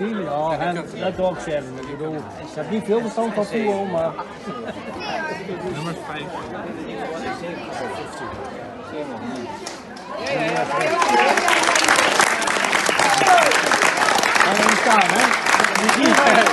zien. Ja, en dat doe ik zeggen. Ik bedoel, ik heb niet veel verstand van voetbal, maar... Nummer 5. Gaan we niet staan, hè?